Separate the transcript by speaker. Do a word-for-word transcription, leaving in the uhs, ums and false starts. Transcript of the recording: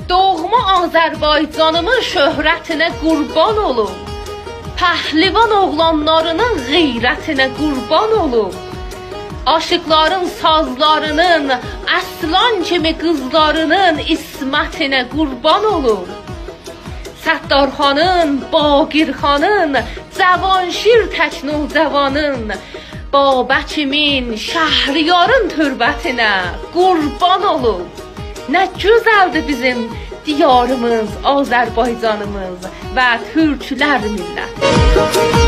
Speaker 1: doğma Azərbaycanımın şöhrətinə qurban olum. Pəhlivan oğlanlarının qeyrətinə qurban olum. Aşıqların sazlarının, əslan kimi qızlarının ismətinə qurban olum. Səttarxanın, Baqirxanın, Cavanşir Təknocəvanın, Babəkimin, Şəhriyarın türbətinə qurban olum. Nə gözəldir bizim diyarımız, Azərbaycanımız və Türklər milləti.